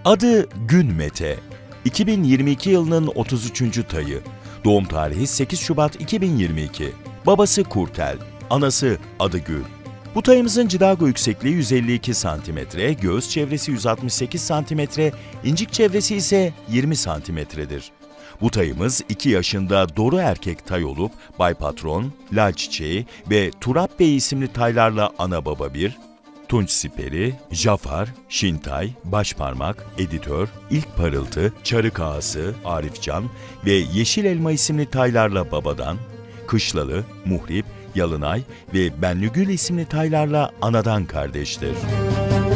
Adı Gün Mete. 2022 yılının 33. tayı. Doğum tarihi 8 Şubat 2022. Babası Kurtel, anası Adıgül. Bu tayımızın cidago yüksekliği 152 cm, göğüs çevresi 168 cm, incik çevresi ise 20 cm'dir. Bu tayımız 2 yaşında doğru erkek tay olup Bay Patron, Lal Çiçeği ve Turap Bey isimli taylarla ana baba bir, Tunç Siperi, Jafar, Şintay, Başparmak, Editör, İlk Parıltı, Çarık Ağası, Arifcan ve Yeşil Elma isimli taylarla babadan, Kışlalı, Muhrip, Yalınay ve Benlügül isimli taylarla anadan kardeştir.